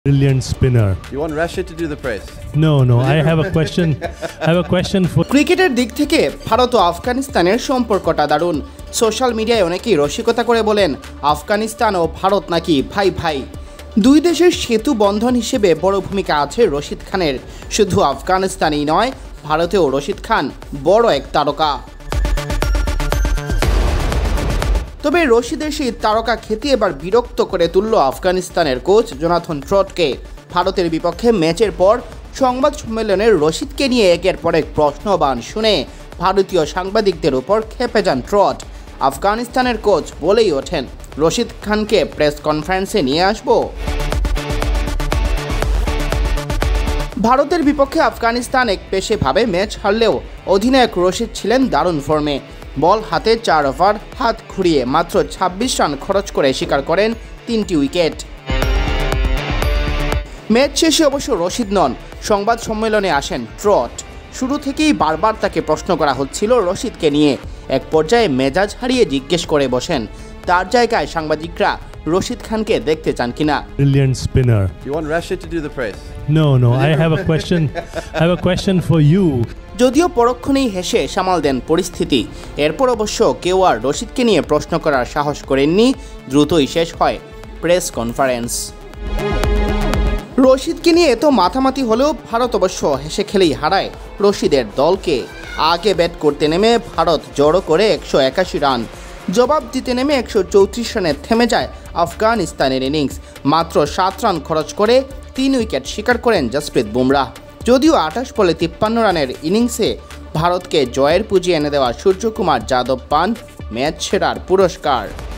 Brilliant spinner. You want Rashid to do the press? No. I have a question. For ক্রিকেটের দিক থেকে ভারত ও আফগানিস্তানের সম্পর্কটা দারুণ। সোশ্যাল মিডিয়ায় অনেকেই রসিকতা করে বলেন আফগানিস্তান ও ভারত নাকি ভাই ভাই। দুই দেশের সেতু বন্ধন হিসেবে বড় ভূমিকা আছে রশিদ খানের। শুধু আফগানিস্তানই নয়, ভারতেও রশিদ খান বড় এক তারকা। তবে রশিদের সেই তারকা খ্যাতি এবার বিরক্ত করে তুলল আফগানিস্তানের কোচ জোনাথন ট্রটকে। ভারতের বিপক্ষে ম্যাচের পর সংবাদ সম্মেলনে রশিদকে নিয়ে একের পর এক প্রশ্নবাণ শুনে ভারতীয় সাংবাদিকদের উপর ক্ষেপে যান ট্রট। আফগানিস্তানের কোচ বলেই ওঠেন, রশিদ খানকে প্রেস কনফারেন্সে নিয়ে আসব। ভারতের বিপক্ষে আফগানিস্তান একপেশেভাবে ম্যাচ হারলেও অধিনায়ক রশিদ ছিলেন দারুণ ফর্মে। বল হাতে 4 ওভার হাত ঘুরিয়ে মাত্র 26 রান খরচ করে শিকার করেন 3টি উইকেট। ম্যাচ শেষে অবশ্য রশিদ নন, সংবাদ সম্মেলনে আসেন ট্রট। শুরু থেকেই বারবার তাকে প্রশ্ন করা হচ্ছিল রশিদকে নিয়ে। এক পর্যায়ে মেজাজ হারিয়ে জিজ্ঞেস করে বসেন তার জায়গায় সাংবাদিকরা রশিদ খানকে দেখতে চান কিনা। Brilliant spinner. You want Rashid to do the press? No. I have a question for you. যদিও পরক্ষণেই হেসে সামাল দেন পরিস্থিতি। এরপর অবশ্য কেউ আর রশিদকে নিয়ে প্রশ্ন করার সাহস করেননি। দ্রুতই শেষ হয় প্রেস কনফারেন্স। রশিদকে নিয়ে এত মাথামাতি হলেও ভারত অবশ্য হেসে খেলেই হারায় রশিদের দলকে। আগে ব্যাট করতে নেমে ভারত জড়ো করে 181 রান, জবাব দিতে নেমে 134 রানে থেমে যায় আফগানিস্তানের ইনিংস। মাত্র 7 রান খরচ করে 3 উইকেট শিকার করেন জসপ্রীত বুমরাহ। যদিও 28 বলে 53 রানের ইনিংসে ভারতকে জয়ের পুঁজি এনে দেওয়া সূর্যকুমার যাদব পান ম্যাচ সেরার পুরস্কার।